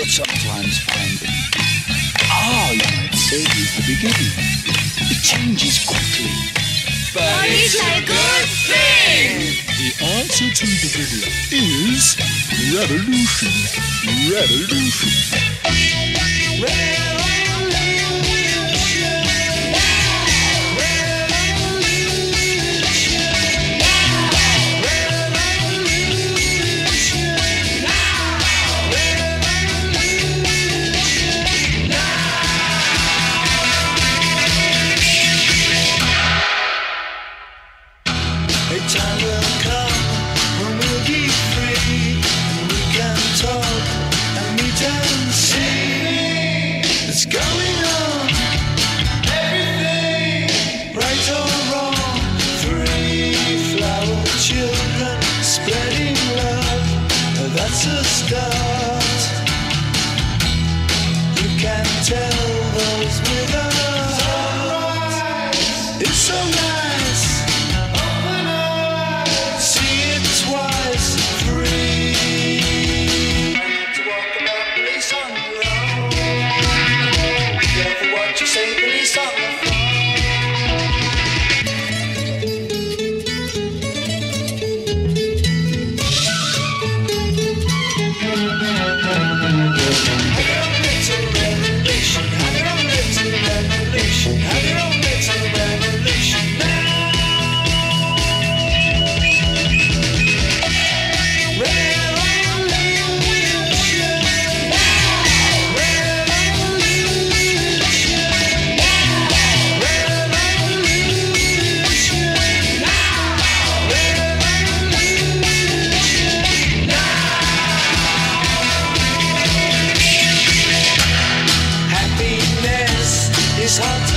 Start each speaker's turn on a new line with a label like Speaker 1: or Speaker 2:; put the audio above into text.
Speaker 1: sometimes find that you might say, is the beginning. It changes quickly.
Speaker 2: But it's a good thing!
Speaker 1: The answer to the riddle is revolution. Revolution.
Speaker 3: Time will come when we'll be free and we can talk and meet and see what's going on. Everything, right or wrong. 3 flower children spreading love. That's a start. You can tell those with a heart. It's so nice. Twice, 3 to walk about, police on the road. Careful what you say, police on the Have your own little revolution. Have your own little revolution. Have your own little revolution now. It's hard